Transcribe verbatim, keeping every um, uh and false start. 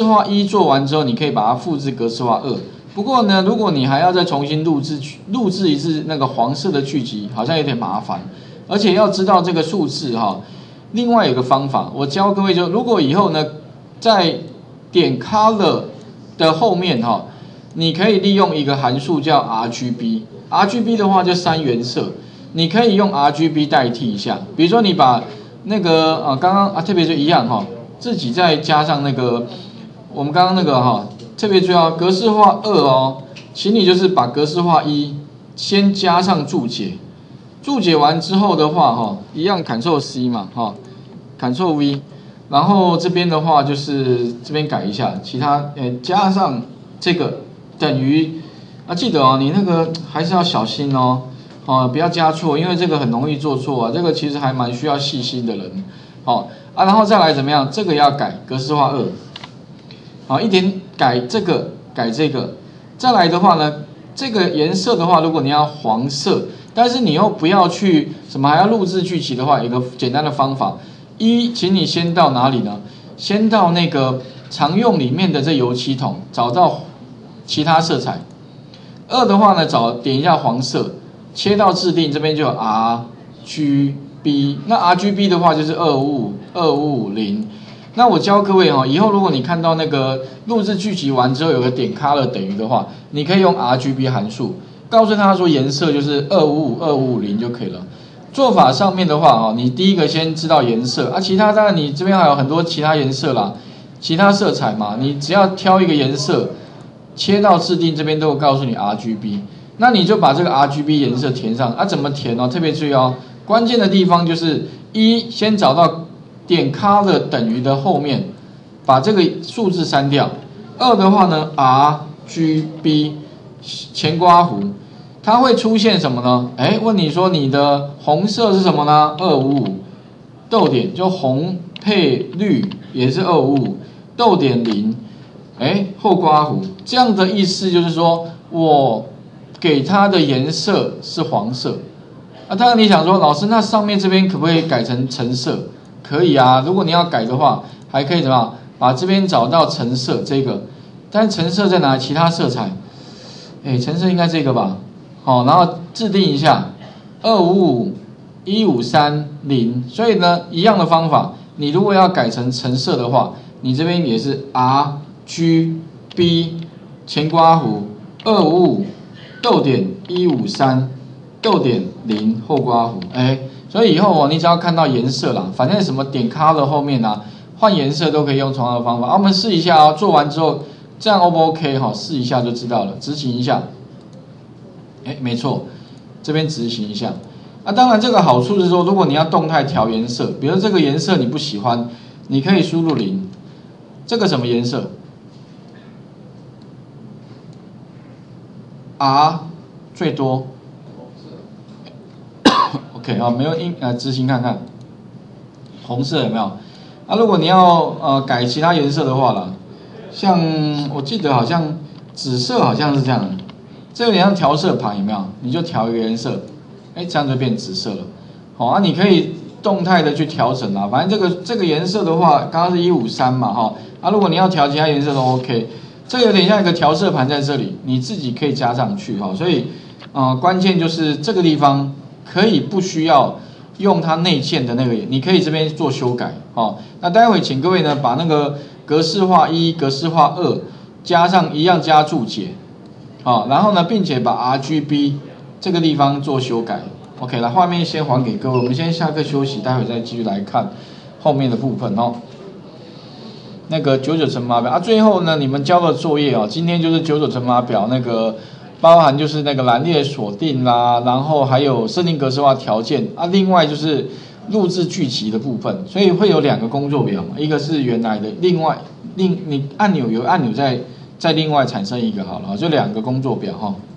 化一做完之后，你可以把它复制格式化二。不过呢，如果你还要再重新录制录制一次那个黄色的剧集，好像有点麻烦。而且要知道这个数字哈，另外有个方法，我教各位就，如果以后呢，在点 color 的后面哈，你可以利用一个函数叫 R G B。R G B 的话就三原色，你可以用 R G B 代替一下。比如说你把那个啊，刚刚啊特别就一样哈，自己再加上那个我们刚刚那个哈，特别注意哦，格式化二哦，请你就是把格式化一先加上注解。注解完之后的话，哈，一样 Ctrl C 嘛，哈 ，Ctrl V， 然后这边的话就是这边改一下，其他呃加上这个等于啊，记得哦，你那个还是要小心哦，哦，不要加错，因为这个很容易做错啊，这个其实还蛮需要细心的人，好啊，然后再来怎么样？这个要改格式化二，好，一点改这个改这个，再来的话呢，这个颜色的话，如果你要黄色。但是你又不要去什么还要录制剧集的话，有一个简单的方法：一，请你先到哪里呢？先到那个常用里面的这油漆桶，找到其他色彩。二的话呢，找点一下黄色，切到制定这边就有 R G B。那 R G B 的话就是二五五二五五零。那我教各位哈，以后如果你看到那个录制剧集完之后有个点 color 等于的话，你可以用 R G B 函数。告诉他说颜色就是二五五二五五零就可以了。做法上面的话哦，你第一个先知道颜色啊，其他当然你这边还有很多其他颜色啦，其他色彩嘛，你只要挑一个颜色，切到制定这边都会告诉你 R G B， 那你就把这个 R G B 颜色填上啊，怎么填哦？特别注意哦，关键的地方就是一先找到点 color 等于的后面，把这个数字删掉。二的话呢 ，R G B 前括弧。它会出现什么呢？哎，问你说你的红色是什么呢？二五五，逗点就红配绿也是二五五，逗点零，哎后括弧，这样的意思就是说我给它的颜色是黄色。啊，当然你想说老师，那上面这边可不可以改成橙色？可以啊，如果你要改的话，还可以怎么样？把这边找到橙色这个，但是橙色在哪？其他色彩，哎，橙色应该这个吧？好，然后制定一下二五五一五三零，所以呢，一样的方法，你如果要改成橙色的话，你这边也是 R G B 前括弧二五五逗点一五三逗点零后括弧，哎，所以以后哦，你只要看到颜色啦，反正什么点 color 后面啊，换颜色都可以用同样的方法。啊，我们试一下哦，做完之后这样 O 不 OK 哈？试一下就知道了，执行一下。哎，没错，这边执行一下。啊，当然这个好处是说，如果你要动态调颜色，比如这个颜色你不喜欢，你可以输入零。这个什么颜色 ？R 最多。OK 啊，没有应呃执行看看。红色有没有？啊，如果你要呃改其他颜色的话啦，像我记得好像紫色好像是这样的。这有点像调色盘，有没有？你就调一个颜色，哎，这样就变紫色了。好啊，你可以动态的去调整啊。反正这个这个颜色的话，刚刚是一五三嘛，哈。啊，如果你要调其他颜色都 OK。这个有点像一个调色盘在这里，你自己可以加上去哈。所以，呃，关键就是这个地方可以不需要用它内建的那个，你可以这边做修改。好，那待会请各位呢把那个格式化一、格式化二加上一样加注解。好，然后呢，并且把 R G B 这个地方做修改。OK， 来，画面先还给各位，我们先下课休息，待会再继续来看后面的部分哦。那个九九乘法表啊，最后呢，你们交的作业哦，今天就是九九乘法表那个包含就是那个栏列锁定啦，然后还有设定格式化条件啊，另外就是录制剧集的部分，所以会有两个工作表，一个是原来的，另外另你按钮有按钮在。再另外产生一个好了，就两个工作表哈。